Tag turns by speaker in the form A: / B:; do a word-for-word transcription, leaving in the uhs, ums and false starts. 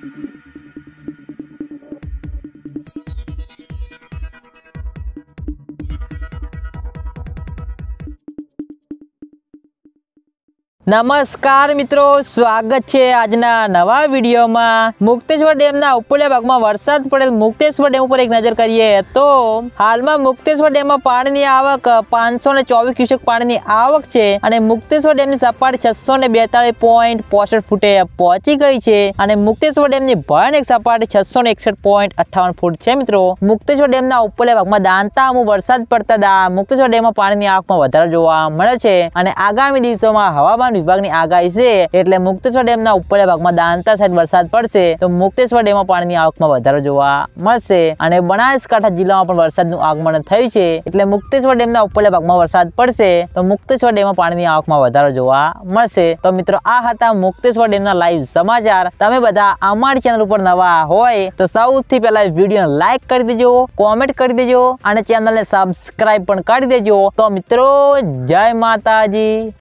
A: नमस्कार मित्रों, स्वागत है आजना नवा वीडियो में। मुक्तेश्वर डेम ना उपरला भाग में वरसाद पड़ेल मुक्तेश्वर डेम पर एक नजर करिए तो हाल में मुक्तेश्वर डेम में पानी की आवक पांच सौ चौबीस क्यूसेक पानी की आवक है और मुक्तेश्वर डेम की सपाटी छसो ने बेतालीस पॉइंट पोसठ फूटे पहुंची गई है और मुक्तेश्वर डेम की भयानक सपाटी छसो ने एकसठ पॉइंट अठावन फूट है। मित्रों, मुक्तेश्वर डेम ना उपरला भाग में दांता अमु वरसाद पड़ता दा मुक्तेश्वर डेम में पानी की आवक में वधारो जोवा मळे छे और आगामी दिवसों में हवामान विभागनी आगाही छे એટલે મુક્તેશ્વર ડેમના ઉપરના ભાગમાં દાંતા સાઈડ વરસાદ પડશે તો મુક્તેશ્વર ડેમમાં પાણીની આવકમાં વધારો જોવા મળશે અને બનાસકાંઠા જિલ્લામાં પણ વરસાદનું આગમન થયું છે એટલે મુક્તેશ્વર ડેમના ઉપરના ભાગમાં વરસાદ પડશે તો મુક્તેશ્વર ડેમમાં પાણીની આવકમાં વધારો જોવા મળશે। તો મિત્રો આ હતા મુક્તેશ્વર ડેમના લાઈવ સમાચાર। તમે બધા અમારી ચેનલ ઉપર નવા હોય તો સૌથી પહેલા વિડિયોને લાઈક કરી દેજો, કોમેન્ટ કરી દેજો અને ચેનલને સબસ્ક્રાઇબ પણ કરી દેજો। તો મિત્રો જય માતાજી।